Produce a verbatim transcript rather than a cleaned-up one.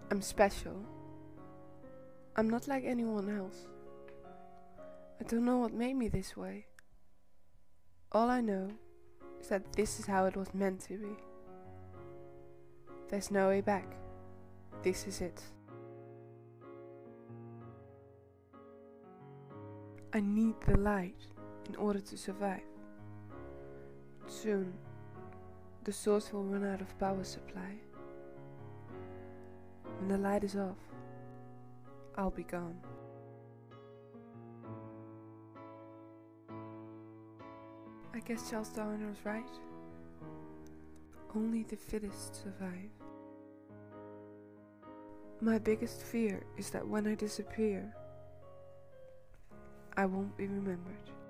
I'm special. I'm not like anyone else. I don't know what made me this way. All I know is that this is how it was meant to be. There's no way back. This is it. I need the light in order to survive. Soon, the source will run out of power supply. When the light is off, I'll be gone. I guess Charles Darwin was right. Only the fittest survive. My biggest fear is that when I disappear, I won't be remembered.